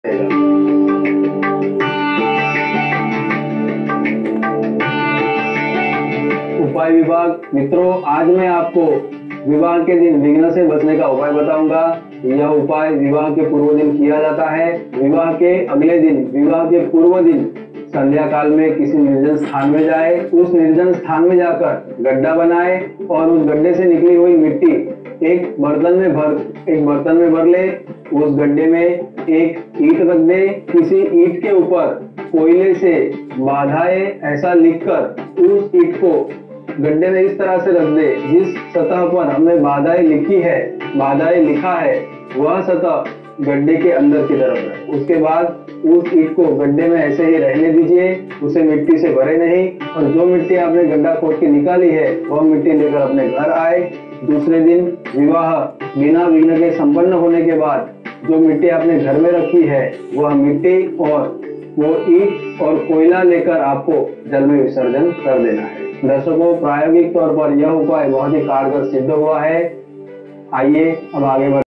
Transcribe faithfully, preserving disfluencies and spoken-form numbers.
उपाय विभाग मित्रों, आज मैं आपको विवाह के दिन विघ्न से बचने का उपाय बताऊंगा। यह उपाय विवाह के पूर्व दिन किया जाता है। विवाह के अगले दिन, विवाह के पूर्व दिन संध्या काल में किसी निर्जन स्थान में जाए, उस निर्जन स्थान में जाकर गड्ढा बनाए और उस गड्ढे से निकली हुई मिट्टी एक बर्तन में भर एक बर्तन में भर ले। उस गड्ढे में एक ईंट रख दे। किसी ईंट के ऊपर कोयले से बाधाए ऐसा लिखकर उस ईंट को गड्ढे में इस तरह से रख दे, जिस सतह पर हमने बाधाएं लिखी है बाधाएं लिखा है वह सतह गड्ढे के अंदर की तरफ है। उसके बाद उस ईंट को गड्ढे में ऐसे ही रहने दीजिए, उसे मिट्टी से भरे नहीं। और जो मिट्टी आपने गड्ढा खोद के निकाली है वह मिट्टी लेकर अपने घर आए। दूसरे दिन विवाह बिना विघ्न के संपन्न होने के बाद जो मिट्टी आपने घर में रखी है वह मिट्टी और वो ईंट और कोयला लेकर आपको जल में विसर्जन कर देना है। दर्शकों, प्रायोगिक तौर पर यह उपाय बहुत ही कारगर सिद्ध हुआ है। आइए अब आगे बढ़